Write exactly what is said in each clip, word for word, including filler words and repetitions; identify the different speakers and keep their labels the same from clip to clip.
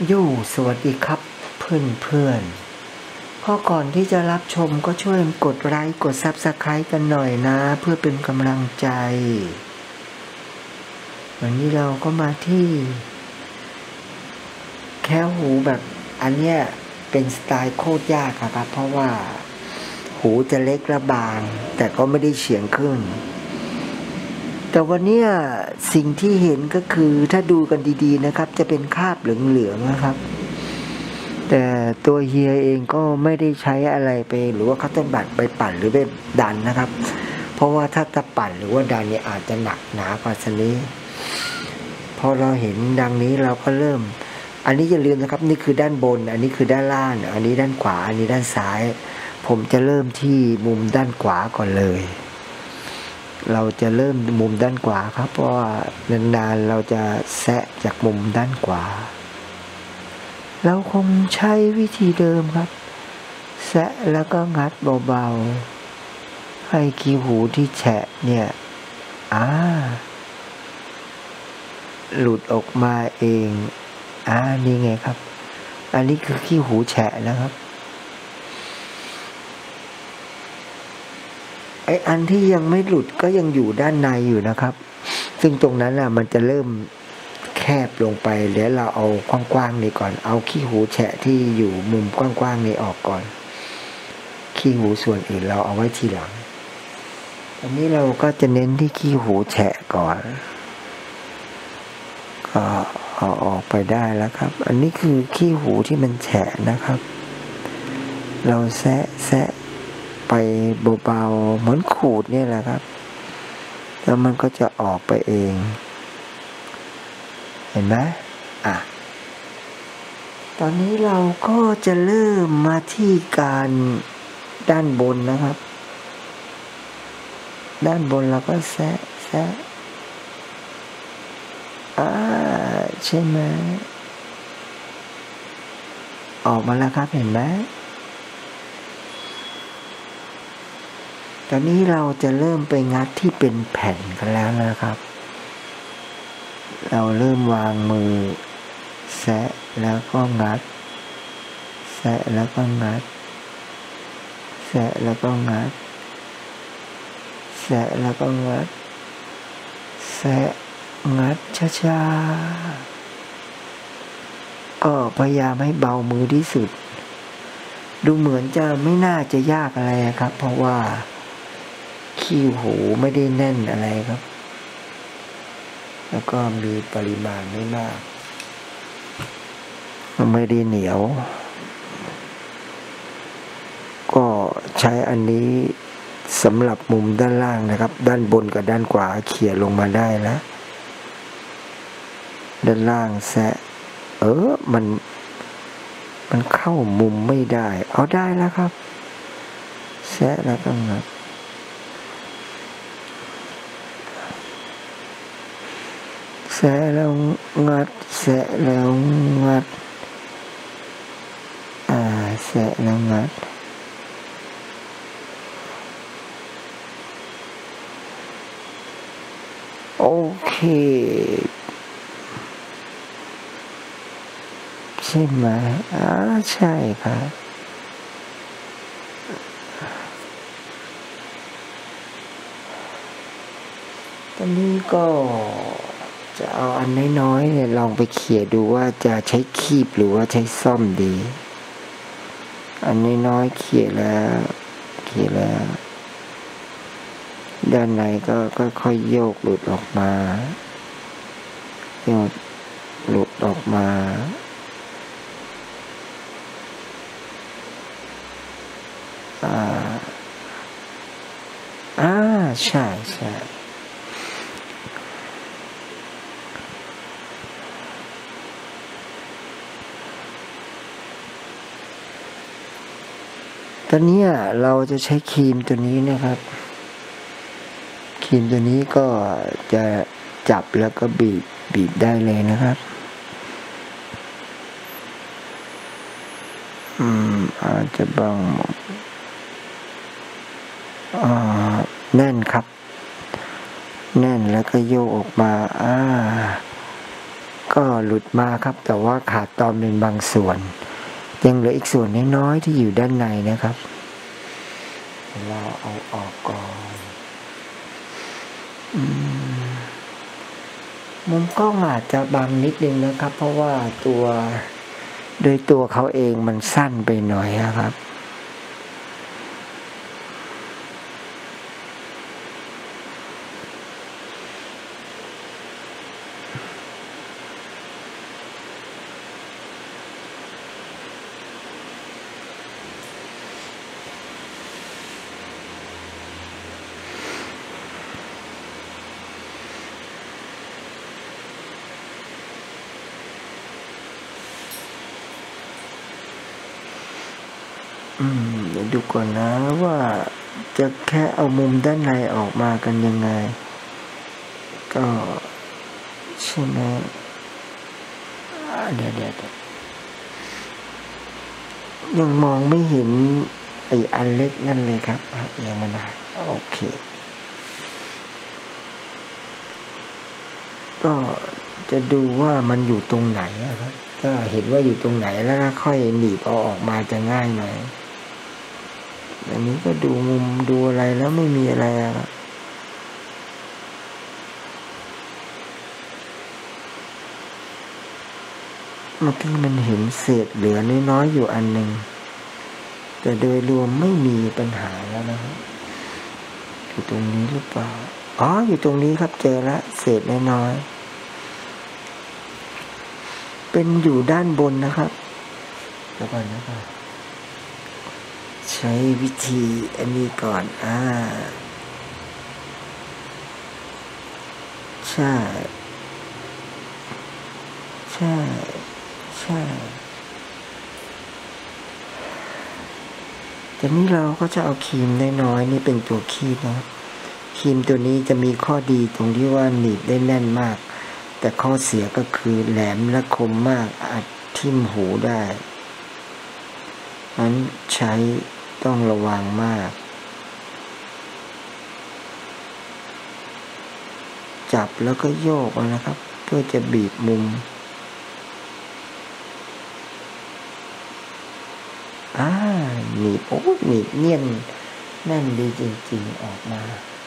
Speaker 1: โย่สวัสดีครับเพื่อนเพื่อนพอก่อนที่จะรับชมก็ช่วยกดไลค์กด ซับสไครบ์ กันหน่อยนะเพื่อเป็นกำลังใจวันนี้เราก็มาที่แค่หูแบบอันเนี้ยเป็นสไตล์โคตรยากครับเพราะว่าหูจะเล็กและบางแต่ก็ไม่ได้เฉียงขึ้นแต่วันนี้สิ่งที่เห็นก็คือถ้าดูกันดีๆนะครับจะเป็นคราบเหลืองๆนะครับแต่ตัวเฮียเองก็ไม่ได้ใช้อะไรไปหรือว่าคัตเติ้ลบัตไปปั่นหรือไปดันนะครับเพราะว่าถ้าจะปั่นหรือว่าดันเนี่ยอาจจะหนักหนากว่านี้พอเราเห็นดังนี้เราก็เริ่มอันนี้อย่าลืมนะครับนี่คือด้านบนอันนี้คือด้านล่างอันนี้ด้านขวาอันนี้ด้านซ้ายผมจะเริ่มที่มุมด้านขวาก่อนเลยเราจะเริ่มมุมด้านขวาครับเพราะว่านานๆเราจะแซะจากมุมด้านขวาเราคงใช้วิธีเดิมครับแซะแล้วก็งัดเบาๆให้ขี้หูที่แฉะเนี่ยอ่าหลุดออกมาเองอ่านี่ไงครับอันนี้คือขี้หูแฉะนะครับไออันที่ยังไม่หลุดก็ยังอยู่ด้านในอยู่นะครับซึ่งตรงนั้นน่ะมันจะเริ่มแคบลงไปเดี๋ยวเราเอากว้างๆนี่ก่อนเอาขี้หูแฉะที่อยู่มุมกว้างๆนี่ออกก่อนขี้หูส่วนอื่นเราเอาไว้ทีหลังอันนี้เราก็จะเน้นที่ขี้หูแฉะก่อนก็เอาออกไปได้แล้วครับอันนี้คือขี้หูที่มันแฉะนะครับเราแซะแซะไปเบาๆเหมือนขูดนี่แหละครับแล้วมันก็จะออกไปเองเห็นไหมอ่ะตอนนี้เราก็จะเริ่มมาที่การด้านบนนะครับด้านบนเราก็แซะแซะอ่าใช่ไหมออกมาแล้วครับเห็นไหมตอนนี้เราจะเริ่มไปงัดที่เป็นแผ่นกันแล้วนะครับเราเริ่มวางมือแซะแล้วก็งัดแซะแล้วก็งัดแซะแล้วก็งัดแซะแล้วก็งัดแซะงัดช้าๆก็พยายามให้เบามือที่สุดดูเหมือนจะไม่น่าจะยากอะไรครับเพราะว่าขี้หูไม่ได้แน่นอะไรครับแล้วก็มีปริมาณไม่มากไม่ได้เหนียวก็ใช้อันนี้สำหรับมุมด้านล่างนะครับด้านบนกับด้านขวาเขี่ยลงมาได้แล้วด้านล่างแซะเออมันมันเข้ามุมไม่ได้เอาได้แล้วครับแซะแล้วก็งัดแซะแล้วงัดแซะแล้วงัดอ่าแซะแล้วงัดโอเคใช่ไหมอ่าใช่ครับตอนนี้ก็จะเอาอันน้อยๆเนี่ยลองไปเขี่ยดูว่าจะใช้คีบหรือว่าใช้ซ่อมดีอันน้อยๆเขี่ยแล้วเขี่ยแล้วด้านในก็ค่อยๆโยกหลุดออกมาโยกหลุดออกมาอ่าอ่าใช่ใช่ตอนนี้เราจะใช้ครีมตัวนี้นะครับครีมตัวนี้ก็จะจับแล้วก็บีบบีบได้เลยนะครับอืมอาจจะบางอ่าแน่นครับแน่นแล้วก็โยกออกมาอ่าก็หลุดมาครับแต่ว่าขาดตอนเป็นบางส่วนยังเหลืออีกส่วนน้อยๆที่อยู่ด้านในนะครับเราเอาออกก่อนมุมกล้องอาจจะบังนิดนึงนะครับเพราะว่าตัวโดยตัวเขาเองมันสั้นไปหน่อยนะครับอืมเดี๋ยวดูก่อนนะว่าจะแค่เอามุมด้านในออกมากันยังไงก็ใช่ไหมเดี๋ยวเดี๋ยวยังมองไม่เห็นไอ้อันเล็กนั่นเลยครับยังไม่ได้โอเคก็จะดูว่ามันอยู่ตรงไหนครับก็เห็นว่าอยู่ตรงไหนแล้วก็ค่อยหนีบเอาออกมาจะง่ายหน่อยอันนี้ก็ดูมุมดูอะไรแล้วไม่มีอะไรครับเมื่อกี้มันเห็นเศษเหลือน้อยๆอยู่อันหนึ่งแต่โดยรวมไม่มีปัญหาแล้วนะครับอยู่ตรงนี้หรือเปล่าอ๋ออยู่ตรงนี้ครับเจอแล้วเศษน้อยๆเป็นอยู่ด้านบนนะครับเดี๋ยวก่อนนะครับใช้วิธีอันนี้ก่อนอ่าใช่ใช่ใช่แต่นี้เราก็จะเอาครีมน้อยๆนี่เป็นตัวคีบนะครับครีมตัวนี้จะมีข้อดีตรงที่ว่าหนีบได้แน่นมากแต่ข้อเสียก็คือแหลมและคมมากอาจทิ่มหูได้นั้นใช้ต้องระวังมากจับแล้วก็โยกนะครับเพื่อจะบีบมุมอ่าหนีบโอ้หนีบเนียนแน่นดีจริงๆออกมา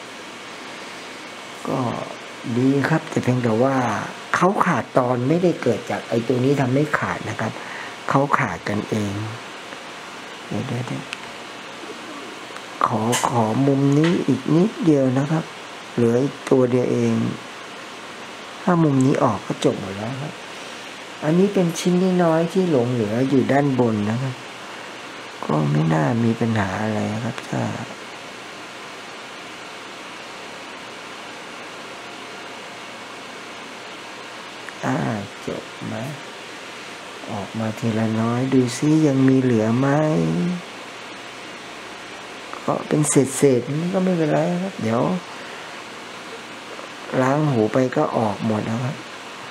Speaker 1: ก็ดีครับแต่เพียงแต่ว่าเขาขาดตอนไม่ได้เกิดจากไอ้ตัวนี้ทำให้ขาดนะครับเขาขาดกันเองเดี๋ยวเดี๋ยวขอขอมุมนี้อีกนิดเดียวนะครับเหลืออีกตัวเดียวเองถ้ามุมนี้ออกก็จบหมดแล้วครับอันนี้เป็นชิ้นน้อยที่หลงเหลืออยู่ด้านบนนะครับก็ไม่น่ามีปัญหาอะไรครับถ้าอ่าจบไหมออกมาทีละน้อยดูซิยังมีเหลือไหมก็เป็นเศษๆนี่ก็ไม่เป็นไรครับเดี๋ยวล้างหูไปก็ออกหมดแล้วครับ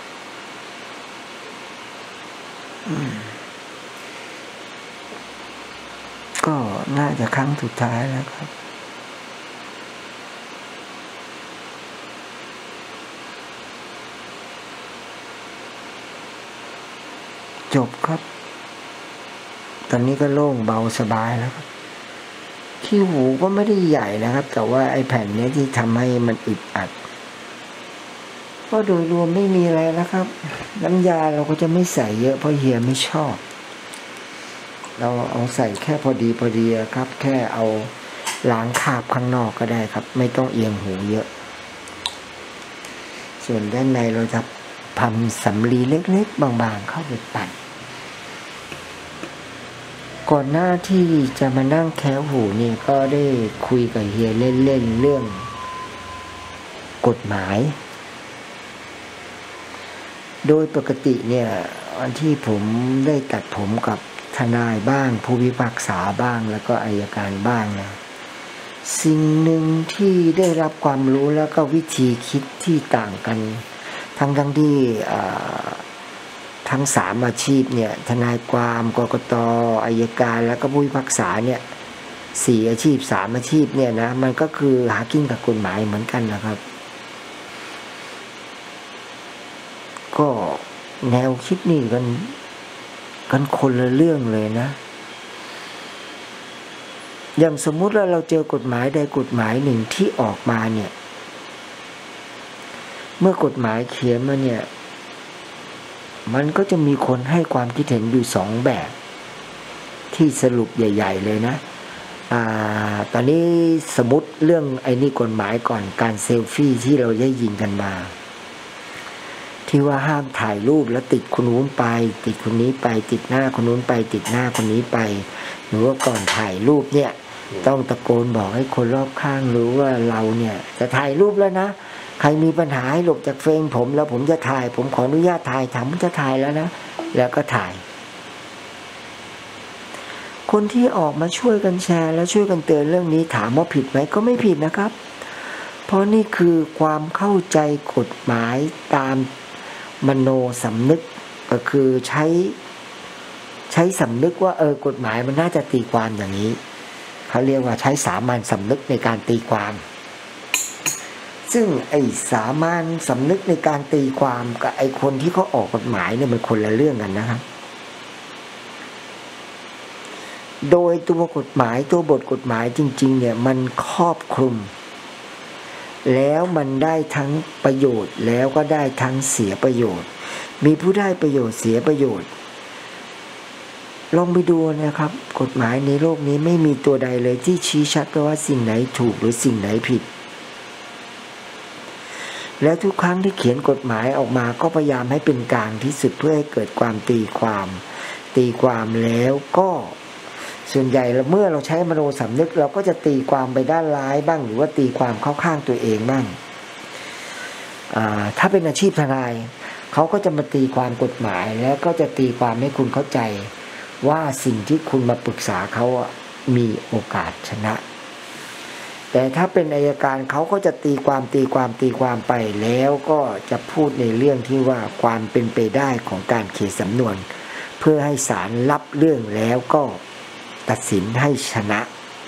Speaker 1: ก็น่าจะครั้งสุดท้ายแล้วครับจบครับตอนนี้ก็โล่งเบาสบายแล้วครับขี้หูก็ไม่ได้ใหญ่นะครับแต่ว่าไอ้แผ่นนี้ที่ทำให้มันอึดอัดก็โดยรวมไม่มีอะไรแล้วครับน้ำยาเราก็จะไม่ใส่เยอะเพราะเฮียไม่ชอบเราเอาใส่แค่พอดีพอดีครับแค่เอาล้างคราบข้างนอกก็ได้ครับไม่ต้องเอียงหูเยอะส่วนด้านในเราจะพันสำลีเล็กๆบางๆเข้าไปปั่นก่อนหน้าที่จะมานั่งแคะหูเนี่ยก็ได้คุยกับเฮียเล่นๆเรื่องกฎหมายโดยปกติเนี่ยวันที่ผมได้ตัดผมกับทนายบ้างผู้พิพากษาบ้างแล้วก็อัยการบ้างนะสิ่งหนึ่งที่ได้รับความรู้แล้วก็วิธีคิดที่ต่างกันทั้งทั้งที่ทั้งสามอาชีพเนี่ยทนายความกกต.อัยการแล้วก็ผู้พิพากษาเนี่ยสี่อาชีพสามอาชีพเนี่ยนะมันก็คือหากินกับกฎหมายเหมือนกันนะครับก็แนวคิดนี่กันกันคนละเรื่องเลยนะอย่างสมมุติว่าเราเจอกฎหมายใดกฎหมายหนึ่งที่ออกมาเนี่ยเมื่อกฎหมายเขียนมาเนี่ยมันก็จะมีคนให้ความคิดเห็นอยู่สองแบบที่สรุปใหญ่ๆเลยนะอ่าตอนนี้สมมติเรื่องไอ้นี่กฎหมายก่อนการเซลฟี่ที่เราได้ยินกันมาที่ว่าห้ามถ่ายรูปแล้วติดคนนู้นไปติดคนนี้ไปติดหน้าคนนู้นไปติดหน้าคนนี้ไปหรือว่าก่อนถ่ายรูปเนี่ยต้องตะโกนบอกให้คนรอบข้างรู้ว่าเราเนี่ยจะถ่ายรูปแล้วนะใครมีปัญหาให้หลบจากเฟรมผมแล้วผมจะถ่ายผมขออนุญาตถ่ายถามผมจะถ่ายแล้วนะแล้วก็ถ่ายคนที่ออกมาช่วยกันแชร์และช่วยกันเตือนเรื่องนี้ถามว่าผิดไหมก็ไม่ผิดนะครับเพราะนี่คือความเข้าใจกฎหมายตามมโนสำนึกก็คือใช้ใช้สำนึกว่าเออกฎหมายมันน่าจะตีความอย่างนี้เขาเรียกว่าใช้สามัญสำนึกในการตีความซึ่งไอ้สามัญสำนึกในการตีความกับไอ้คนที่เขาออกกฎหมายเนี่ยมันคนละเรื่องกันนะครับโดยตัวกฎหมายตัวบทกฎหมายจริงๆเนี่ยมันครอบคลุมแล้วมันได้ทั้งประโยชน์แล้วก็ได้ทั้งเสียประโยชน์มีผู้ได้ประโยชน์เสียประโยชน์ลองไปดูนะครับกฎหมายในโลกนี้ไม่มีตัวใดเลยที่ชี้ชัดว่าสิ่งไหนถูกหรือสิ่งไหนผิดและทุกครั้งที่เขียนกฎหมายออกมาก็พยายามให้เป็นกลางที่สุดเพื่อให้เกิดความตีความตีความแล้วก็ส่วนใหญ่เมื่อเราใช้มโนสำนึกเราก็จะตีความไปด้านร้ายบ้างหรือว่าตีความเข้าข้างตัวเองบ้างถ้าเป็นอาชีพทนายเขาก็จะมาตีความกฎหมายแล้วก็จะตีความให้คุณเข้าใจว่าสิ่งที่คุณมาปรึกษาเขามีโอกาสชนะแต่ถ้าเป็นอัยการเขาก็จะตีความตีความตีความไปแล้วก็จะพูดในเรื่องที่ว่าความเป็นไปได้ของการเขียนสำนวนเพื่อให้ศาลรับเรื่องแล้วก็ตัดสินให้ชนะ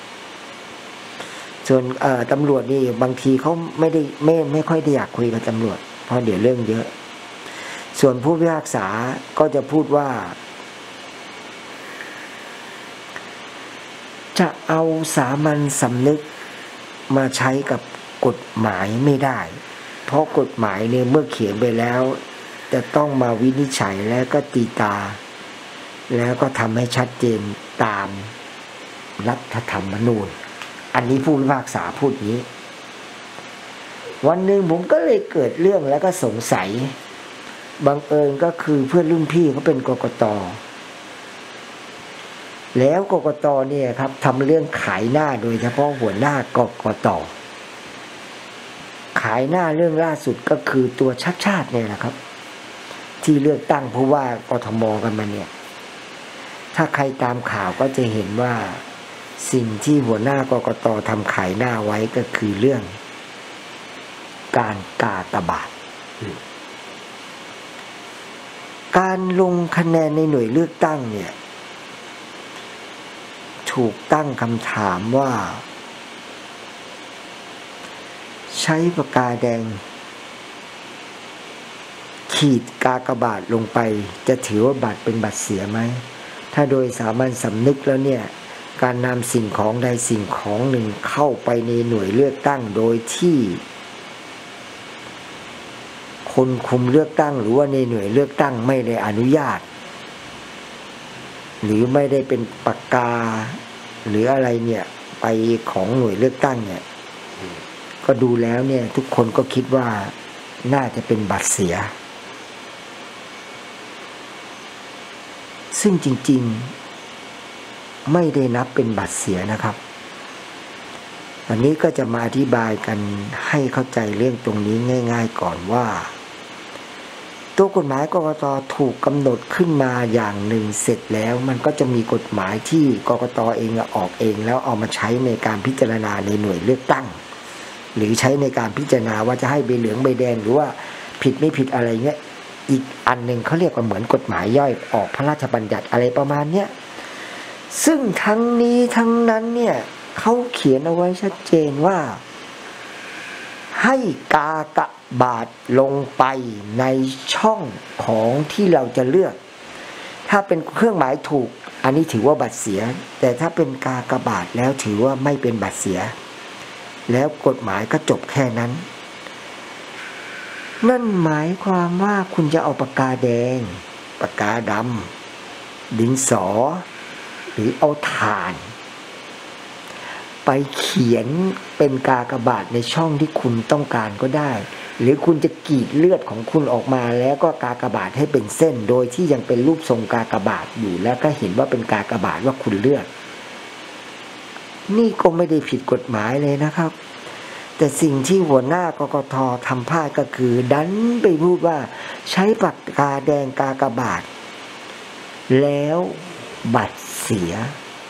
Speaker 1: ส่วนตำรวจนี่บางทีเขาไม่ได้ไม่ไม่ค่อยได้อยากคุยกับตำรวจเพราะเดี๋ยวเรื่องเยอะส่วนผู้พิพากษาก็จะพูดว่าจะเอาสามัญสำนึกมาใช้กับกฎหมายไม่ได้เพราะกฎหมายเนี่ยเมื่อเขียนไปแล้วจะต้องมาวินิจฉัยแล้วก็ตีตาแล้วก็ทำให้ชัดเจนตามรัฐธรรมนูญอันนี้ผู้พิพากษาพูดนี้วันหนึ่งผมก็เลยเกิดเรื่องแล้วก็สงสัยบังเอิญก็คือเพื่อนรุ่นพี่เขาเป็นกกต.แล้วกกต.เนี่ยครับทำเรื่องขายหน้าโดยเฉพาะหัวหน้ากกต.ขายหน้าเรื่องล่าสุดก็คือตัวชัดชาติเนี่ยนะครับที่เลือกตั้งผู้ว่ากทม.กันมาเนี่ยถ้าใครตามข่าวก็จะเห็นว่าสิ่งที่หัวหน้ากกต.ทำขายหน้าไว้ก็คือเรื่องการกากบาทการลงคะแนนในหน่วยเลือกตั้งเนี่ยถูกตั้งคำถามว่าใช้ปากกาแดงขีดกากบาทลงไปจะถือว่าบัตรเป็นบัตรเสียไหมถ้าโดยสามัญสำนึกแล้วเนี่ยการนำสิ่งของใดสิ่งของหนึ่งเข้าไปในหน่วยเลือกตั้งโดยที่คนคุมเลือกตั้งหรือว่าในหน่วยเลือกตั้งไม่ได้อนุญาตหรือไม่ได้เป็นปากกาหรืออะไรเนี่ยไปของหน่วยเลือกตั้งเนี่ยก็ดูแล้วเนี่ยทุกคนก็คิดว่าน่าจะเป็นบัตรเสียซึ่งจริงๆไม่ได้นับเป็นบัตรเสียนะครับอันนี้ก็จะมาอธิบายกันให้เข้าใจเรื่องตรงนี้ง่ายๆก่อนว่าตัวกฎหมายกกต.ถูกกำหนดขึ้นมาอย่างหนึ่งเสร็จแล้วมันก็จะมีกฎหมายที่กกต.เองออกเองแล้วเอามาใช้ในการพิจารณาในหน่วยเลือกตั้งหรือใช้ในการพิจารณาว่าจะให้ใบเหลืองใบแดงหรือว่าผิดไม่ผิดอะไรเงี้ยอีกอันหนึ่งเขาเรียกว่าเหมือนกฎหมายย่อยออกพระราชบัญญัติอะไรประมาณเนี้ยซึ่งทั้งนี้ทั้งนั้นเนี่ยเขาเขียนเอาไว้ชัดเจนว่าให้กากบาทลงไปในช่องของที่เราจะเลือกถ้าเป็นเครื่องหมายถูกอันนี้ถือว่าบัตรเสียแต่ถ้าเป็นกากบาทแล้วถือว่าไม่เป็นบัตรเสียแล้วกฎหมายก็จบแค่นั้นนั่นหมายความว่าคุณจะเอาปากกาแดงปากกาดำดินสอหรือเอาถ่านไปเขียนเป็นกากบาทในช่องที่คุณต้องการก็ได้หรือคุณจะกรีดเลือดของคุณออกมาแล้วก็กากบาทให้เป็นเส้นโดยที่ยังเป็นรูปทรงกากบาทอยู่แล้วก็เห็นว่าเป็นกากบาทว่าคุณเลือกนี่ก็ไม่ได้ผิดกฎหมายเลยนะครับแต่สิ่งที่หัวหน้ากกต.ทำพลาดก็คือดันไปพูดว่าใช้ปากกาแดงกากบาทแล้วบัตรเสีย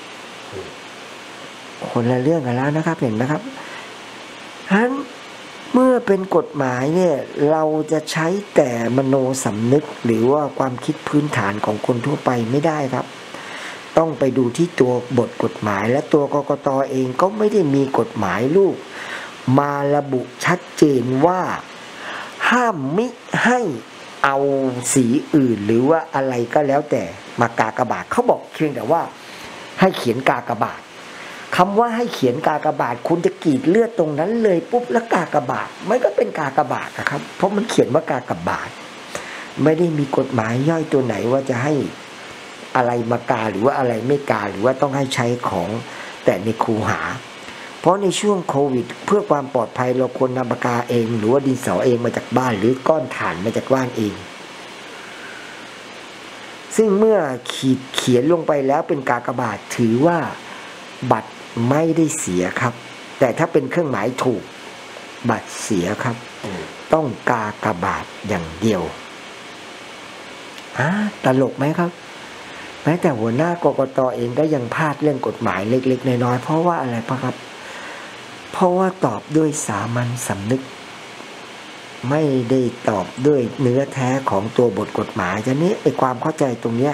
Speaker 1: คนละเรื่องกันแล้วนะครับเห็นไหมครับฉะนั้นเมื่อเป็นกฎหมายเนี่ยเราจะใช้แต่มโนสำนึกหรือว่าความคิดพื้นฐานของคนทั่วไปไม่ได้ครับต้องไปดูที่ตัวบทกฎหมายและตัวกกต.เองก็ไม่ได้มีกฎหมายลูกมาระบุชัดเจนว่าห้ามมิให้เอาสีอื่นหรือว่าอะไรก็แล้วแต่มากากบาทเขาบอกเพียงแต่ว่าให้เขียนกากบาทคำว่าให้เขียนกากบาทคุณจะกรีดเลือดตรงนั้นเลยปุ๊บแล้วกากบาทมันก็เป็นกากบาทนะครับเพราะมันเขียนว่ากากบาทไม่ได้มีกฎหมายย่อยตัวไหนว่าจะให้อะไรมากาหรือว่าอะไรไม่กาหรือว่าต้องให้ใช้ของแต่ในคูหาเพราะในช่วงโควิดเพื่อความปลอดภัยเราควรนำปากกาเองหรือว่าดินสอเองมาจากบ้านหรือก้อนถ่านมาจากบ้านเองซึ่งเมื่อขีดเขียนลงไปแล้วเป็นกากบาทถือว่าบัตรไม่ได้เสียครับแต่ถ้าเป็นเครื่องหมายถูกบัตรเสียครับต้องกากบาทอย่างเดียวอ่าตลกไหมครับแม้แต่หัวหน้ากกต.เองก็ยังพลาดเรื่องกฎหมายเล็กๆน้อยๆเพราะว่าอะไรปะครับเพราะว่าตอบด้วยสามัญสำนึกไม่ได้ตอบด้วยเนื้อแท้ของตัวบทกฎหมายฉะนั้นไอ้ความเข้าใจตรงเนี้ย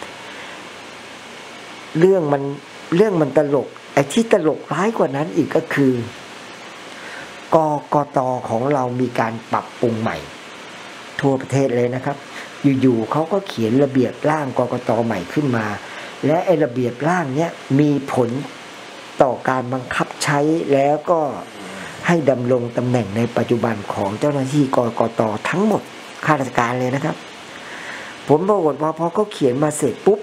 Speaker 1: เรื่องมันเรื่องมันตลกไอ้ที่ตลกร้ายกว่านั้นอีกก็คือกกต.ของเรามีการปรับปรุงใหม่ทั่วประเทศเลยนะครับอยู่ๆเขาก็เขียนระเบียบร่างกกต.ใหม่ขึ้นมาและไอ้ระเบียบร่างเนี้ยมีผลต่อการบังคับใช้แล้วก็ให้ดำรงตำแหน่งในปัจจุบันของเจ้าหน้าที่กกต.ทั้งหมดข้าราชการเลยนะครับผมปรากฏว่าพอเขาเขียนมาเสร็จปุ๊บ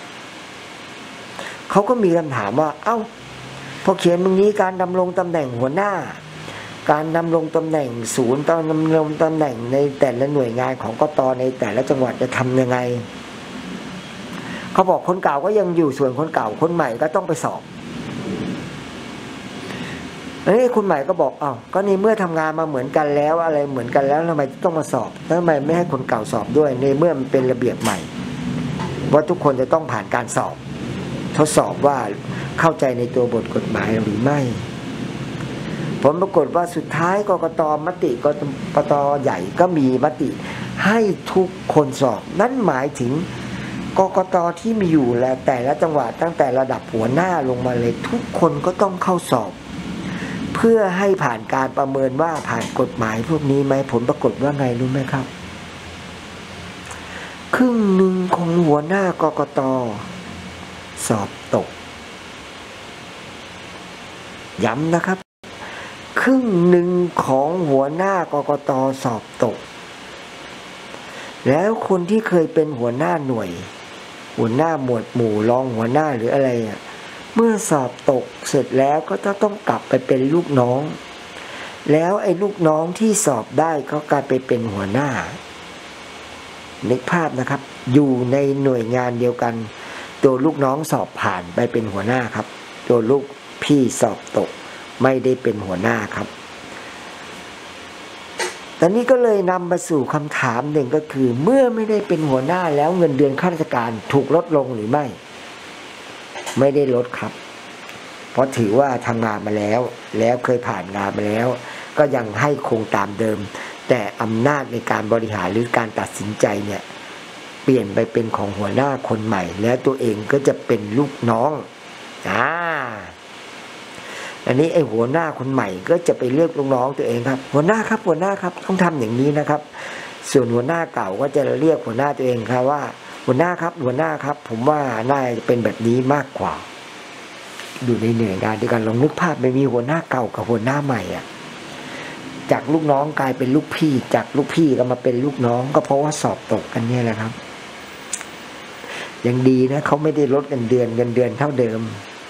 Speaker 1: เขาก็มีคำถามว่าเอ้าพอเขียนตรงนี้การดำรงตำแหน่งหัวหน้าการดำรงตำแหน่งศูนย์ตอนดำรงตำแหน่งในแต่ละหน่วยงานของกต.ในแต่ละจังหวัดจะทำยังไงเขาบอกคนเก่าก็ยังอยู่ส่วนคนเก่าคนใหม่ก็ต้องไปสอบแล้วนี่คุณใหม่ก็บอกอ้าวก็ในเมื่อทำงานมาเหมือนกันแล้วอะไรเหมือนกันแล้วทำไมต้องมาสอบทำไมไม่ให้คนเก่าสอบด้วยในเมื่อมันเป็นระเบียบใหม่ว่าทุกคนจะต้องผ่านการสอบทดสอบว่าเข้าใจในตัวบทกฎหมายหรือไม่ผลปรากฏว่าสุดท้ายกกต.มติกกต.ใหญ่ก็มีมติให้ทุกคนสอบนั่นหมายถึงกกต.ที่มีอยู่และแต่ละจังหวัดตั้งแต่ระดับหัวหน้าลงมาเลยทุกคนก็ต้องเข้าสอบเพื่อให้ผ่านการประเมินว่าผ่านกฎหมายพวกนี้ไหมผลปรากฏว่าไงรู้ไหมครับครึ่งหนึ่งของหัวหน้ากกต.สอบตกย้ำนะครับครึ่งหนึ่งของหัวหน้ากกต.สอบตกแล้วคนที่เคยเป็นหัวหน้าหน่วยหัวหน้าหมวดหมู่รองหัวหน้าหรืออะไรอ่ะเมื่อสอบตกเสร็จแล้วก็จะต้องกลับไปเป็นลูกน้องแล้วไอ้ลูกน้องที่สอบได้ก็กลายไปเป็นหัวหน้านึกภาพนะครับอยู่ในหน่วยงานเดียวกันตัวลูกน้องสอบผ่านไปเป็นหัวหน้าครับตัวลูกพี่สอบตกไม่ได้เป็นหัวหน้าครับตอนนี้ก็เลยนำมาสู่คำถามหนึ่งก็คือเมื่อไม่ได้เป็นหัวหน้าแล้วเงินเดือนข้าราชการถูกลดลงหรือไม่ไม่ได้ลดครับเพราะถือว่าทำงานมาแล้วแล้วเคยผ่านงานมาแล้วก็ยังให้คงตามเดิมแต่อำนาจในการบริหารหรือการตัดสินใจเนี่ยเปลี่ยนไปเป็นของหัวหน้าคนใหม่แล้วตัวเองก็จะเป็นลูกน้องอ่าอันนี้ไอ้หัวหน้าคนใหม่ก็จะไปเลือกลูกน้องตัวเองครับหัวหน้าครับหัวหน้าครับต้องทำอย่างนี้นะครับส่วนหัวหน้าเก่าก็จะเรียกหัวหน้าตัวเองครับว่าหัวหน้าครับหัวหน้าครับผมว่าน่าจะเป็นแบบนี้มากกว่าอยู่ในหน่วยงานด้วยกันลองนึกภาพไม่มีหัวหน้าเก่ากับหัวหน้าใหม่อ่ะจากลูกน้องกลายเป็นลูกพี่จากลูกพี่ก็มาเป็นลูกน้องก็เพราะว่าสอบตกกันเนี่ยแหละครับยังดีนะเขาไม่ได้ลดเงินเดือนเงินเดือนเท่าเดิม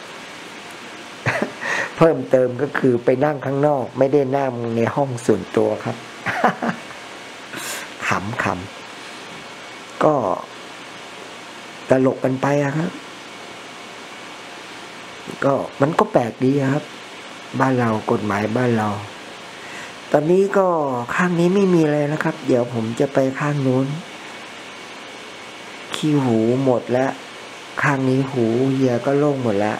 Speaker 1: เพิ่มเติมก็คือไปนั่งข้างนอกไม่ได้นั่งในห้องส่วนตัวครับ ขำขำก็ตลกกันไปครับก็มันก็แปลกดีครับบ้านเรากฎหมายบ้านเราตอนนี้ก็ข้างนี้ไม่มีอะไรนะครับ เดี๋ยวผมจะไปข้างนู้นขี้หูหมดแล้วข้างนี้หูเฮียก็โล่งหมดแล้ว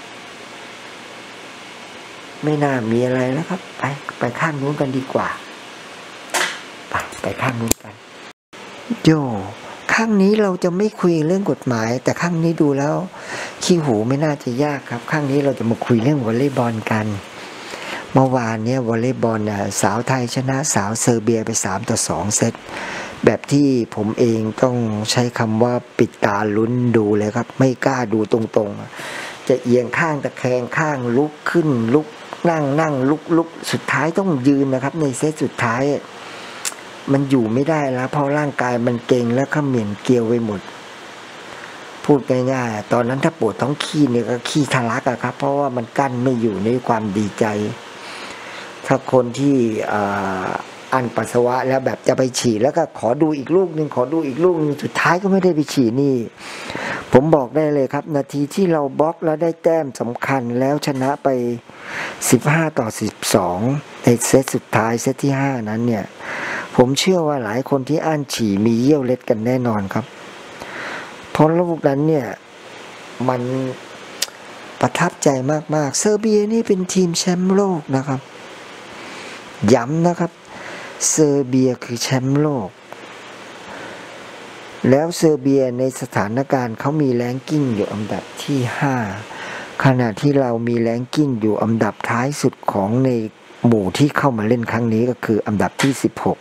Speaker 1: ไม่น่ามีอะไรแล้วครับไปไปข้างนู้นกันดีกว่าไปไปข้างนู้นกันโยข้างนี้เราจะไม่คุยเรื่องกฎหมายแต่ข้างนี้ดูแล้วขี้หูไม่น่าจะยากครับข้างนี้เราจะมาคุยเรื่องวอลเลย์บอลกันเมื่อวานเนี้ยวอลเลย์บอลน่ะสาวไทยชนะสาวเซอร์เบียไปสามต่อสองเซตแบบที่ผมเองต้องใช้คำว่าปิดตาลุ้นดูเลยครับไม่กล้าดูตรงๆจะเอียงข้างตะแคงข้างลุกขึ้นลุกนั่งนั่งลุกลุกสุดท้ายต้องยืนนะครับในเซตสุดท้ายมันอยู่ไม่ได้แล้วเพราะร่างกายมันเกร็งแล้วก็เหม็นเกลียวไปหมดพูดง่ายๆตอนนั้นถ้าปวดท้องขี้เนี่ยก็ขี้ทะลักอะครับเพราะว่ามันกั้นไม่อยู่ในความดีใจถ้าคนที่อั้นปัสสาวะแล้วแบบจะไปฉี่แล้วก็ขอดูอีกลูกหนึ่งขอดูอีกลูกนึงสุดท้ายก็ไม่ได้ไปฉี่นี่ผมบอกได้เลยครับนาทีที่เราบล็อกแล้วได้แต้มสำคัญแล้วชนะไปสิบห้าต่อสิบสองในเซตสุดท้ายเซตที่ห้านั้นเนี่ยผมเชื่อว่าหลายคนที่อั้นฉี่มีเยี่ยวเล็ดกันแน่นอนครับเพราะลูกนั้นเนี่ยมันประทับใจมากๆเซอร์เบียนี่เป็นทีมแชมป์โลกนะครับย้ำนะครับเซอร์เบียคือแชมป์โลกแล้วเซอร์เบียในสถานการณ์เขามีแรงกิ้งอยู่อันดับที่ห้าขณะที่เรามีแรงกิ้งอยู่อันดับท้ายสุดของในหมู่ที่เข้ามาเล่นครั้งนี้ก็คืออันดับที่สิบหก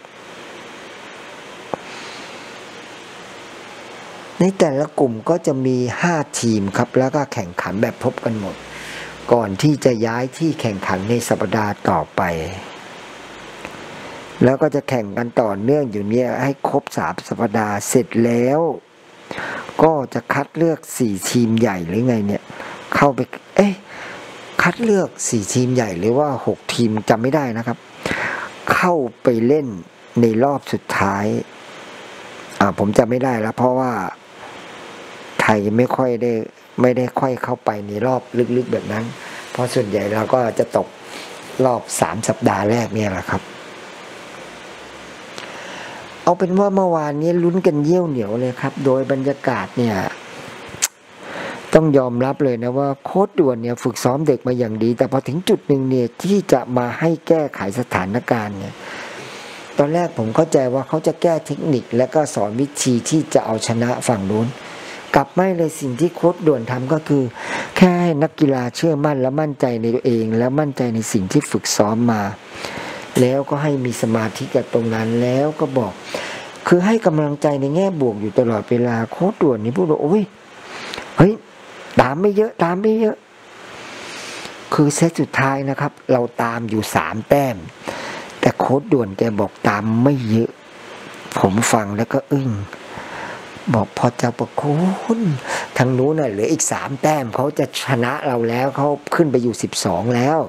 Speaker 1: ในแต่ละกลุ่มก็จะมีห้าทีมครับแล้วก็แข่งขันแบบพบกันหมดก่อนที่จะย้ายที่แข่งขันในสัปดาห์ต่อไปแล้วก็จะแข่งกันต่อเนื่องอยู่เนี่ยให้ครบสามสัปดาห์เสร็จแล้วก็จะคัดเลือกสี่ทีมใหญ่หรือไงเนี่ยเข้าไปเอ๊ะคัดเลือกสี่ทีมใหญ่หรือว่าหกทีมจำไม่ได้นะครับเข้าไปเล่นในรอบสุดท้ายอ่าผมจำไม่ได้แล้วเพราะว่าไทยไม่ค่อยได้ไม่ได้ค่อยเข้าไปในรอบลึกๆแบบนั้นเพราะส่วนใหญ่เราก็จะตกรอบสามสัปดาห์แรกเนี่ยแหละครับเอาเป็นว่าเมื่อวานนี้ลุ้นกันเยี่ยวเหนียวเลยครับโดยบรรยากาศเนี่ยต้องยอมรับเลยนะว่าโค้ชด่วนเนี่ยฝึกซ้อมเด็กมาอย่างดีแต่พอถึงจุดหนึ่งเนี่ยที่จะมาให้แก้ไขสถานการณ์เนี่ยตอนแรกผมเข้าใจว่าเขาจะแก้เทคนิคและก็สอนวิธีที่จะเอาชนะฝั่งนู้นกลับไม่เลยสิ่งที่โค้ชด่วนทำก็คือแค่ให้นักกีฬาเชื่อมั่นและมั่นใจในตัวเองและมั่นใจในสิ่งที่ฝึกซ้อมมาแล้วก็ให้มีสมาธิกับตรงนั้นแล้วก็บอกคือให้กำลังใจในแง่บวกอยู่ตลอดเวลาโค้ชด่วนนี่พูดว่าโอ้ยเฮ้ยตามไม่เยอะตามไม่เยอะคือเซตสุดท้ายนะครับเราตามอยู่สามแต้มแต่โค้ชด่วนแกบอกตามไม่เยอะผมฟังแล้วก็อึ้งบอกพอเจ้าประคุณทางนู้นน่ะเหลืออีกสามแต้มเขาจะชนะเราแล้วเขาขึ้นไปอยู่สิบสองแล้ว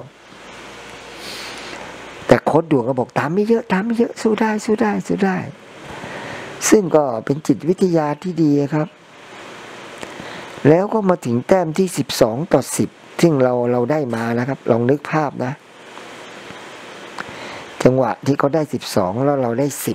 Speaker 1: แต่โค้ชด่วนก็บอกตามไม่เยอะตามไม่เยอะสู้ได้สู้ได้สู้ได้ซึ่งก็เป็นจิตวิทยาที่ดีครับแล้วก็มาถึงแต้มที่สิบสองต่อสิบซึ่งเราเราได้มานะครับลองนึกภาพนะจังหวะที่เขาได้สิบสองแล้วเราได้สิบ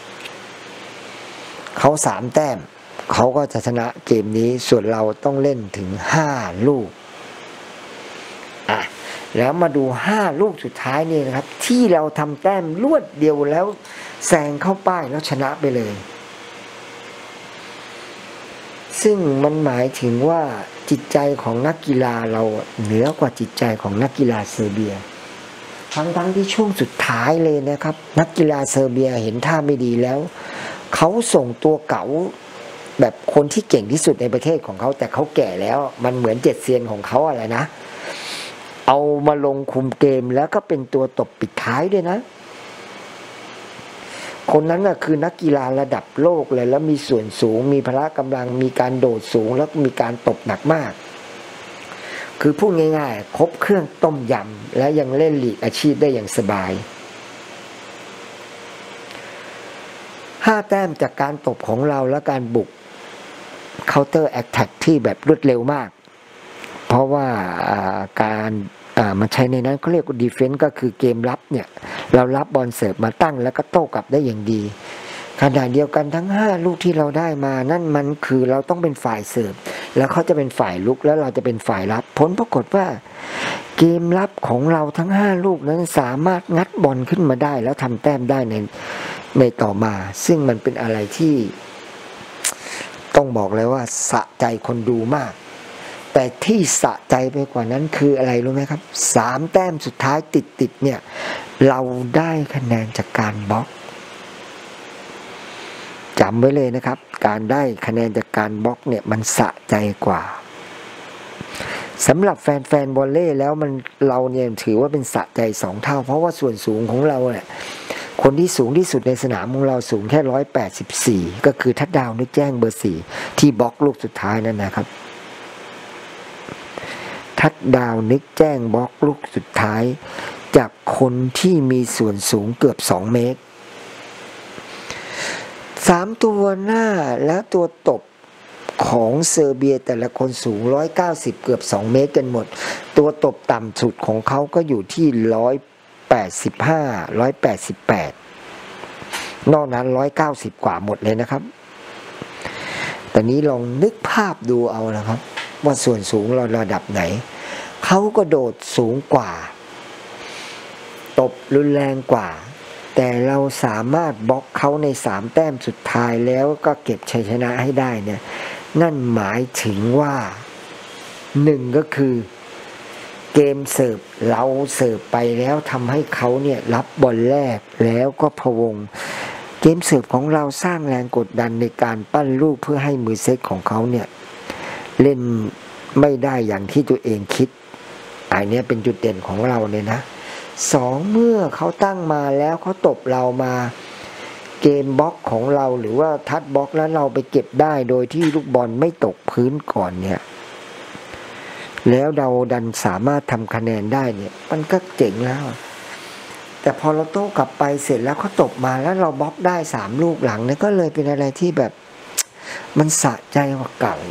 Speaker 1: เขาสามแต้มเขาก็จะชนะเกมนี้ส่วนเราต้องเล่นถึงห้าลูกอ่ะแล้วมาดูห้าลูกสุดท้ายนี่นะครับที่เราทำแต้มรวดเดียวแล้วแซงเข้าป้ายแล้วชนะไปเลยซึ่งมันหมายถึงว่าจิตใจของนักกีฬาเราเหนือกว่าจิตใจของนักกีฬาเซอร์เบียทั้งทั้งที่ช่วงสุดท้ายเลยนะครับนักกีฬาเซอร์เบียเห็นท่าไม่ดีแล้วเขาส่งตัวเก๋าแบบคนที่เก่งที่สุดในประเทศของเขาแต่เขาแก่แล้วมันเหมือนเจ็ดเซียนของเขาอะไรนะเอามาลงคุมเกมแล้วก็เป็นตัวตบปิดท้ายด้วยนะคนนั้นน่ะคือนักกีฬาระดับโลกเลยแล้วมีส่วนสูงมีพละกำลังมีการโดดสูงแล้วมีการตบหนักมากคือพูดง่ายๆครบเครื่องต้มยำและยังเล่นลีกอาชีพได้อย่างสบายห้าแต้มจากการตบของเราและการบุก counter attack ที่แบบรวดเร็วมากเพราะว่าการมันใช้ในนั้นเขาเรียกว่า defense ก็คือเกมรับเนี่ยเรารับบอลเสิร์ฟมาตั้งแล้วก็โต้กลับได้อย่างดีขณะเดียวกันทั้งห้าลูกที่เราได้มานั่นมันคือเราต้องเป็นฝ่ายเสิร์ฟแล้วเขาจะเป็นฝ่ายลุกแล้วเราจะเป็นฝ่ายรับผลปรากฏว่าเกมรับของเราทั้งห้าลูกนั้นสามารถงัดบอลขึ้นมาได้แล้วทำแต้มได้ในในต่อมาซึ่งมันเป็นอะไรที่ต้องบอกเลยว่าสะใจคนดูมากแต่ที่สะใจไปกว่านั้นคืออะไรรู้ไหมครับสามแต้มสุดท้ายติดติดเนี่ยเราได้คะแนนจากการบล็อกจำไว้เลยนะครับการได้คะแนนจากการบล็อกเนี่ยมันสะใจกว่าสำหรับแฟนๆวอลเลย์แล้วมันเราเนี่ยถือว่าเป็นสะใจสองเท่าเพราะว่าส่วนสูงของเราเนี่ยคนที่สูงที่สุดในสนามของเราสูงแค่ร้อยแปดสิบสี่ก็คือทัดดาวนึกแจ้งเบอร์สี่ที่บล็อกลูกสุดท้ายนั่นนะครับทัดดาวนึกแจ้งบล็อกลูกสุดท้ายจากคนที่มีส่วนสูงเกือบสองเมตรสามตัวหน้าและตัวตบของเซอร์เบียแต่ละคนสูงหนึ่งร้อยเก้าสิบเกือบสองเมตรกันหมดตัวตบต่ำสุดของเขาก็อยู่ที่หนึ่งร้อยแปดสิบห้า หนึ่งร้อยแปดสิบแปดนอกนั้นหนึ่งร้อยเก้าสิบกว่าหมดเลยนะครับแต่นี้ลองนึกภาพดูเอานะครับว่าส่วนสูงเราระดับไหนเขาก็โดดสูงกว่าตบรุนแรงกว่าแต่เราสามารถบล็อกเขาในสามแต้มสุดท้ายแล้วก็เก็บชัยชนะให้ได้เนี่ยนั่นหมายถึงว่าหนึ่งก็คือเกมเสิร์ฟเราเสิร์ฟไปแล้วทำให้เขาเนี่ยรับบอลแรกแล้วก็พะวงเกมเสิร์ฟของเราสร้างแรงกดดันในการปั้นลูกเพื่อให้มือเซตของเขาเนี่ยเล่นไม่ได้อย่างที่ตัวเองคิดอันนี้เป็นจุดเด่นของเราเนี่ยนะสองเมื่อเขาตั้งมาแล้วเขาตบเรามาเกมบล็อกของเราหรือว่าทัดบล็อกแล้วเราไปเก็บได้โดยที่ลูกบอลไม่ตกพื้นก่อนเนี่ยแล้วเราดันสามารถทำคะแนนได้เนี่ยมันก็เจ๋งแล้วแต่พอเราโต้กลับไปเสร็จแล้วเขาตบมาแล้วเราบล็อกได้สามลูกหลังเนี่ยก็เลยเป็นอะไรที่แบบมันสะใจกว่าเก่า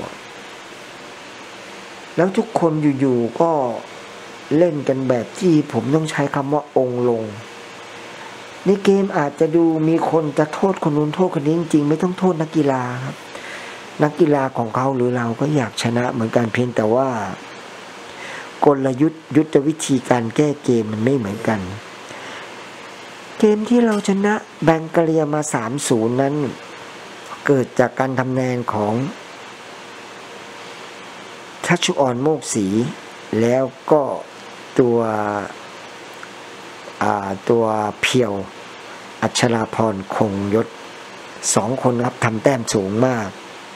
Speaker 1: แล้วทุกคนอยู่ๆก็เล่นกันแบบที่ผมต้องใช้คำว่าองค์ลงในเกมอาจจะดูมีคนจะโทษคนนู้นโทษคนนี้จริงๆไม่ต้องโทษนักกีฬาครับนักกีฬาของเขาหรือเราก็อยากชนะเหมือนกันเพียงแต่ว่ากลยุทธ์ยุทธวิธีการแก้เกมมันไม่เหมือนกันเกมที่เราชนะแบงกาเลียมา สามศูนย์ นั้นเกิดจากการทำแนนของชัชชุออนโมกศรีแล้วก็ตัวตัวเพียวอัชราพรคงยศสองคนครับทำแต้มสูงมาก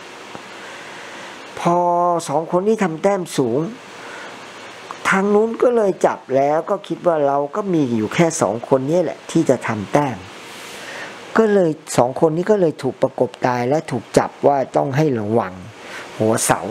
Speaker 1: พอสองคนที่ทำแต้มสูงทางนู้นก็เลยจับแล้วก็คิดว่าเราก็มีอยู่แค่สองคนนี้แหละที่จะทำแต้มก็เลยสองคนนี้ก็เลยถูกประกบตายและถูกจับว่าต้องให้ระวังหัวเสา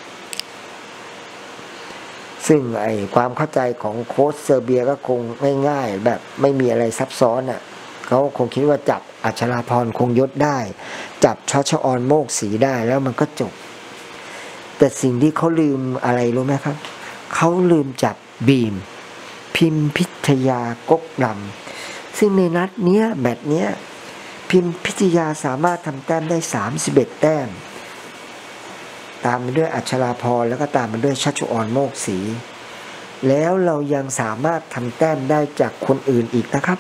Speaker 1: ซึ่งไอ้ความเข้าใจของโค้ชเซอร์เบียก็คงง่ายๆแบบไม่มีอะไรซับซ้อนอ่ะเขาคงคิดว่าจับอัชราพรคงยศได้จับชัชออนโมกศรีได้แล้วมันก็จบแต่สิ่งที่เขาลืมอะไรรู้ไหมครับเขาลืมจับบีมพิมพิทยากกลำซึ่งในนัดเนี้ยแมตช์เนี้ยพิมพิทยาสามารถทำแต้มได้สามสิบเอ็ดแต้มตามมาด้วยอัชราพรแล้วก็ตามมาด้วยชัชชุออนโมกศรีแล้วเรายังสามารถทำแต้มได้จากคนอื่นอีกนะครับ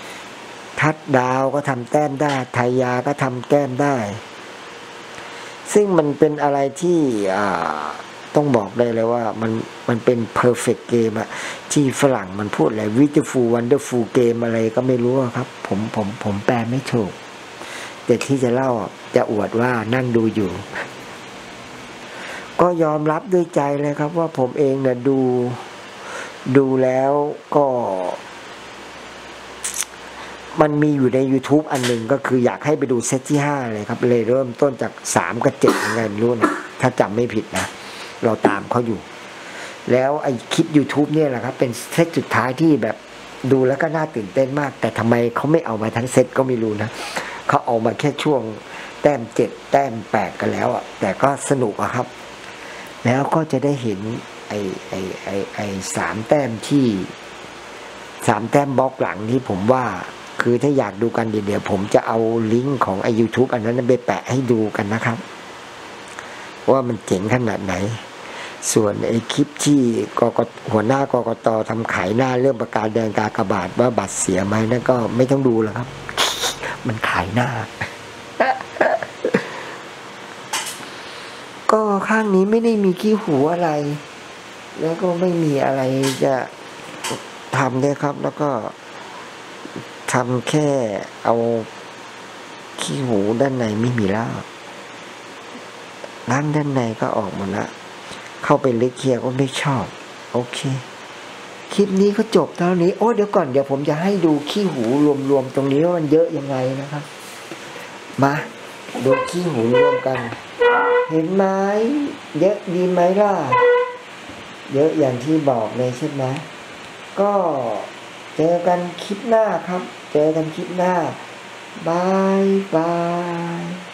Speaker 1: ทัดดาวก็ทำแต้มได้ไทยาก็ทำแต้มได้ซึ่งมันเป็นอะไรที่อ่าต้องบอกได้เลยว่ามันมันเป็น perfect game อะที่ฝรั่งมันพูดอะไร beautiful wonderful game อะไรก็ไม่รู้ครับผมผมผมแปลไม่ถูกแต่ที่จะเล่าจะอวดว่านั่งดูอยู่ก็ยอมรับด้วยใจเลยครับว่าผมเองเนี่ยดูดูแล้วก็มันมีอยู่ใน YouTube อันหนึ่งก็คืออยากให้ไปดูเซตที่ห้าเลยครับเลยเริ่มต้นจากสามกับเจ็ดยังไงไม่รู้นะถ้าจำไม่ผิดนะเราตามเขาอยู่แล้วไอ้คลิป YouTube เนี่ยแหละครับเป็นเซตสุดท้ายที่แบบดูแล้วก็น่าตื่นเต้นมากแต่ทำไมเขาไม่เอามาทั้งเซตก็ไม่รู้นะเขาเอามาแค่ช่วงแต้มเจ็ดแต้มแปดกันแล้วอ่ะแต่ก็สนุกอะครับแล้วก็จะได้เห็นไอ้ไอ้ไอ้ไอ้สามแต้มที่สามแต้มบล็อกหลังที่ผมว่าคือถ้าอยากดูกันเดี๋ยวผมจะเอาลิงก์ของไอ้ YouTube อันนั้นไปแปะให้ดูกันนะครับว่ามันเจ๋งขนาดไหนส่วนไอ้คลิปที่กกหัวหน้ากกตทำขายหน้าเรื่องประกาศแดงกากบาทว่าบัตรเสียไหมนั่นก็ไม่ต้องดูแล้วครับ มันขายหน้า ก็ข้างนี้ไม่ได้มีขี้หูอะไรแล้วก็ไม่มีอะไรจะทำเลยครับแล้วก็ทำแค่เอาขี้หูด้านในไม่มีแล้วล้างด้านในก็ออกหมดละเข้าไปเล็กเคียก็ไม่ชอบโอเคคลิปนี้ก็จบเท่านี้โอ้เดี๋ยวก่อนเดี๋ยวผมจะให้ดูขี้หูรวมๆตรงนี้ว่ามันเยอะยังไงนะครับมาดูขี้หูรวมกันเห็นไหมเยอะดีไหมล่ะเยอะอย่างที่บอกเลยใช่ไหมก็เจอกันคลิปหน้าครับเจอกันคลิปหน้าบายบาย